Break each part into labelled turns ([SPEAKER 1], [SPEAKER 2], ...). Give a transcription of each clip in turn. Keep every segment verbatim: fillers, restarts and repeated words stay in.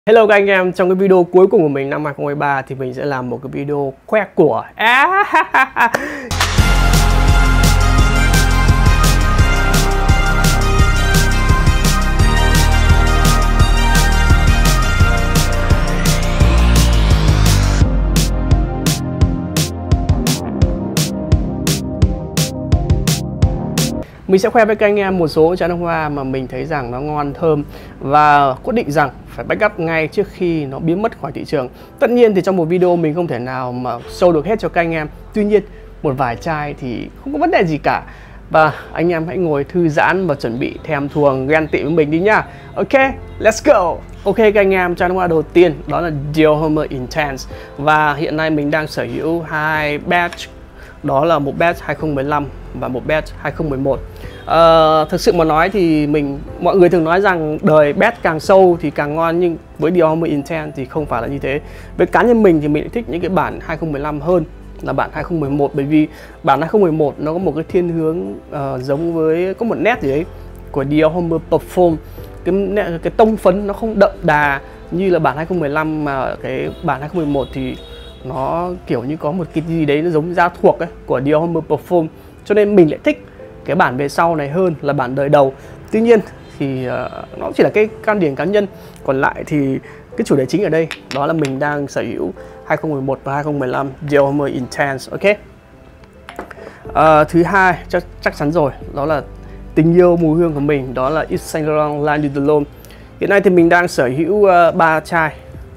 [SPEAKER 1] Hello các anh em, trong cái video cuối cùng của mình năm hai không hai ba thì mình sẽ làm một cái video khoe của à, mình sẽ khoe với các anh em một số trái nước hoa mà mình thấy rằng nó ngon thơm và quyết định rằng phải backup ngay trước khi nó biến mất khỏi thị trường. Tất nhiên thì trong một video mình không thể nào mà show được hết cho các anh em. Tuy nhiên một vài chai thì không có vấn đề gì cả. Và anh em hãy ngồi thư giãn và chuẩn bị thèm thuồng ghen tị với mình đi nhá. Ok, let's go. Ok các anh em, trái nước hoa đầu tiên đó là Dior Homme Intense. Và hiện nay mình đang sở hữu hai batch. Đó là một batch hai không một lăm và một batch hai không một một. Uh, thực sự mà nói thì mình mọi người thường nói rằng đời batch càng sâu thì càng ngon, nhưng với Dior Homme Intense thì không phải là như thế. Với cá nhân mình thì mình thích những cái bản hai không một lăm hơn là bản hai không một một, bởi vì bản hai không một một nó có một cái thiên hướng uh, giống với có một nét gì đấy của Dior Homme Parfum. Cái cái tông phấn nó không đậm đà như là bản hai không một lăm, mà cái bản hai không một một thì nó kiểu như có một cái gì đấy nó giống da thuộc ấy, của Dior Homme Parfum. Cho nên mình lại thích cái bản về sau này hơn là bản đời đầu. Tuy nhiên thì uh, nó chỉ là cái quan điểm cá nhân. Còn lại thì cái chủ đề chính ở đây đó là mình đang sở hữu hai không một một và hai không một lăm Dior Homme Intense. Ok. Uh, thứ hai chắc, chắc chắn rồi, đó là tình yêu mùi hương của mình, đó là Yves Saint Laurent La Nuit de l'Homme. Hiện nay thì mình đang sở hữu ba uh, chai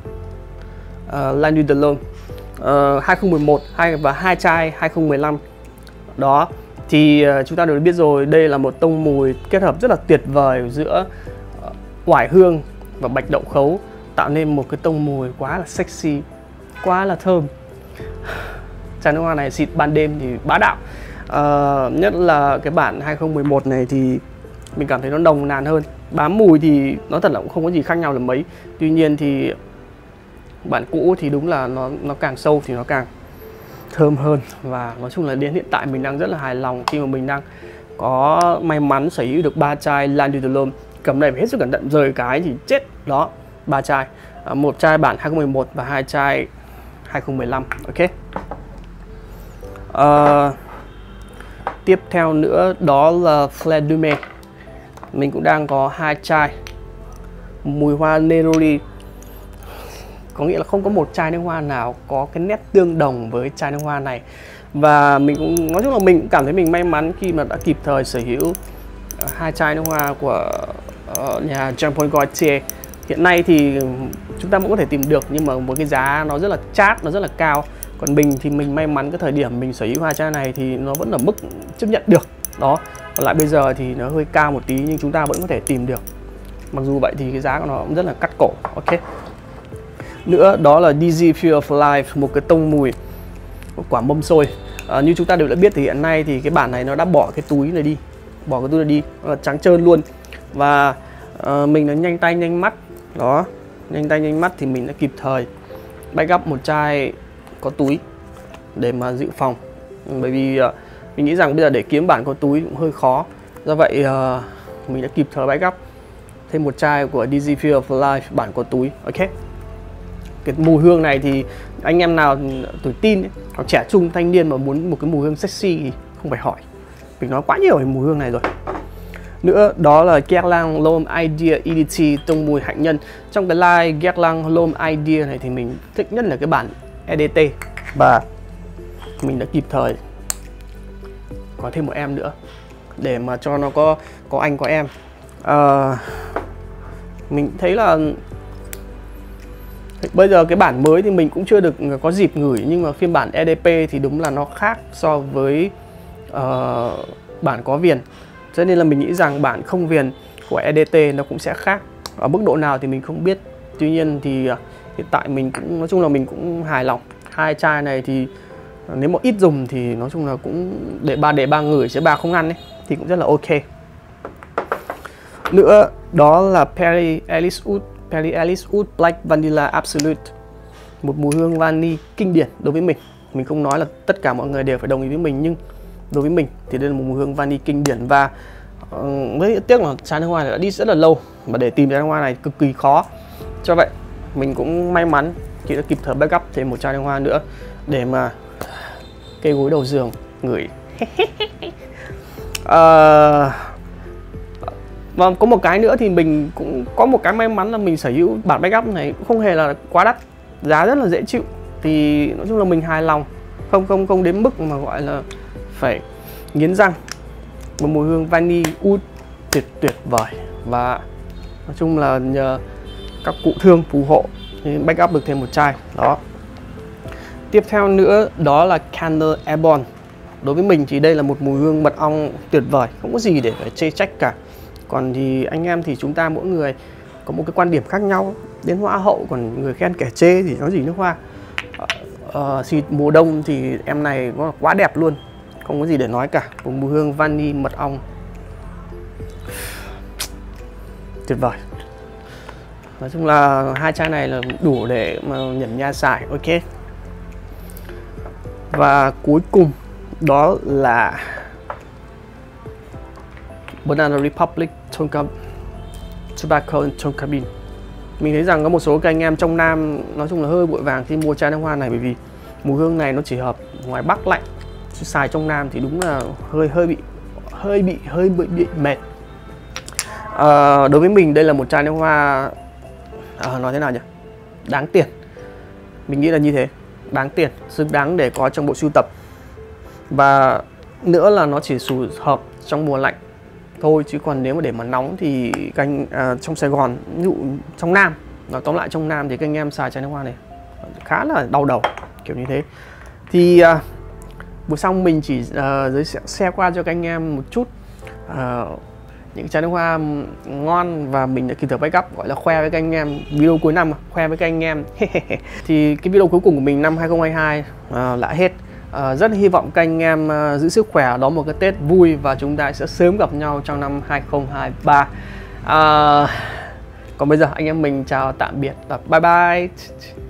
[SPEAKER 1] uh, La Nuit de l'Homme uh, hai không một một hai và hai chai hai không một lăm. Đó thì uh, chúng ta đều biết rồi, đây là một tông mùi kết hợp rất là tuyệt vời giữa uh, oải hương và bạch đậu khấu, tạo nên một cái tông mùi quá là sexy, quá là thơm. Chai nước hoa này xịt ban đêm thì bá đạo. Uh, nhất là cái bản hai không một một này thì mình cảm thấy nó nồng nàn hơn. Bám mùi thì nó thật là cũng không có gì khác nhau là mấy. Tuy nhiên thì bản cũ thì đúng là nó nó càng sâu thì nó càng thơm hơn. Và nói chung là đến hiện tại mình đang rất là hài lòng khi mà mình đang có may mắn sở hữu được ba chai La Nuit de l'Homme. Cầm này phải hết sức cẩn thận, rời cái thì chết. Đó, ba chai, à, một chai bản hai không một một và hai chai hai không một lăm. Ok. Uh, tiếp theo nữa đó là Fleur de Mai. Mình cũng đang có hai chai mùi hoa Neroli. Có nghĩa là không có một chai nước hoa nào có cái nét tương đồng với chai nước hoa này. Và mình cũng nói chung là mình cũng cảm thấy mình may mắn khi mà đã kịp thời sở hữu hai chai nước hoa của uh, nhà Jean Paul Gaultier. Hiện nay thì chúng ta cũng có thể tìm được, nhưng mà một cái giá nó rất là chát, nó rất là cao. Còn mình thì mình may mắn cái thời điểm mình sở hữu hai chai này thì nó vẫn ở mức chấp nhận được. Đó. Còn lại bây giờ thì nó hơi cao một tí, nhưng chúng ta vẫn có thể tìm được. Mặc dù vậy thì cái giá của nó cũng rất là cắt cổ. Ok. Nữa đó là Dizzy Feel of Life, một cái tông mùi quả mâm xôi. À, như chúng ta đều đã biết thì hiện nay thì cái bản này nó đã bỏ cái túi này đi, bỏ cái túi này đi, nó là trắng trơn luôn. Và uh, mình đã nhanh tay nhanh mắt, đó, nhanh tay nhanh mắt thì mình đã kịp thời backup một chai có túi để mà dự phòng. Bởi vì uh, mình nghĩ rằng bây giờ để kiếm bản có túi cũng hơi khó. Do vậy uh, mình đã kịp thời backup thêm một chai của Dizzy Feel of Life bản có túi. Ok. Cái mùi hương này thì anh em nào tuổi teen ấy, hoặc trẻ trung thanh niên mà muốn một cái mùi hương sexy thì không phải hỏi. Mình nói quá nhiều về mùi hương này rồi. Nữa đó là Guerlain L'Homme Idea e đê tê, tông mùi hạnh nhân. Trong cái line Guerlain L'Homme Idea này thì mình thích nhất là cái bản e đê tê. Và mình đã kịp thời có thêm một em nữa để mà cho nó có có anh có em. À, mình thấy là bây giờ cái bản mới thì mình cũng chưa được có dịp ngửi, nhưng mà phiên bản e đê pê thì đúng là nó khác so với uh, bản có viền. Cho nên là mình nghĩ rằng bản không viền của e đê tê nó cũng sẽ khác. Ở mức độ nào thì mình không biết. Tuy nhiên thì uh, hiện tại mình cũng nói chung là mình cũng hài lòng. Hai chai này thì uh, nếu mà ít dùng thì nói chung là cũng để ba để ba ngửi chứ ba không ăn ấy, thì cũng rất là ok. Nữa đó là Perry Ellis Wood Perry Ellis Wood Black Vanilla Absolute, một mùi hương vani kinh điển đối với mình. Mình không nói là tất cả mọi người đều phải đồng ý với mình, nhưng đối với mình thì đây là một mùi hương vani kinh điển. Và uh, với tiếc là chai nước hoa này đã đi rất là lâu, mà để tìm chai nước hoa này cực kỳ khó. Cho vậy mình cũng may mắn chị đã kịp thời backup thêm một chai nước hoa nữa để mà cây gối đầu giường ngửi. à, và có một cái nữa thì mình cũng có một cái may mắn là mình sở hữu bản backup này cũng không hề là quá đắt, giá rất là dễ chịu, thì nói chung là mình hài lòng, không không không đến mức mà gọi là phải nghiến răng. Một mùi hương vani oud tuyệt tuyệt vời, và nói chung là nhờ các cụ thương phù hộ nên backup được thêm một chai đó. Tiếp theo nữa đó là Candle Airborne. Đối với mình thì đây là một mùi hương mật ong tuyệt vời, không có gì để phải chê trách cả. Còn thì anh em thì chúng ta mỗi người có một cái quan điểm khác nhau đến hoa hậu, còn người khen kẻ chê thì nói gì nước hoa. Ờ, xịt mùa đông thì em này nó quá đẹp luôn, không có gì để nói cả. Một mùi hương vani mật ong tuyệt vời. Nói chung là hai chai này là đủ để mà nhẩn nha xài. Ok. Và cuối cùng đó là Banana Republic Tonka Tobacco and Tonka Bean. Mình thấy rằng có một số các anh em trong Nam nói chung là hơi vội vàng khi mua chai nước hoa này, bởi vì mùi hương này nó chỉ hợp ngoài Bắc lạnh, xài trong Nam thì đúng là hơi hơi bị hơi bị hơi bị, bị mệt. À, đối với mình đây là một chai nước hoa à, nói thế nào nhỉ, đáng tiền. Mình nghĩ là như thế, đáng tiền, xứng đáng để có trong bộ sưu tập. Và nữa là nó chỉ phù hợp trong mùa lạnh thôi, chứ còn nếu mà để mà nóng thì canh à, trong Sài Gòn, ví dụ trong Nam, nói tóm lại trong Nam thì các anh em xài chai nước hoa này khá là đau đầu kiểu như thế. Thì à, buổi xong mình chỉ à, giới xe qua cho các anh em một chút à, những chai nước hoa ngon và mình đã kịp thời backup, gọi là khoe với các anh em video cuối năm, khoe với các anh em. Thì cái video cuối cùng của mình năm hai không hai hai à, đã hết. À, rất hy vọng các anh em uh, giữ sức khỏe, đón một cái Tết vui và chúng ta sẽ sớm gặp nhau trong năm hai không hai ba. À, còn bây giờ anh em mình chào tạm biệt và bye bye.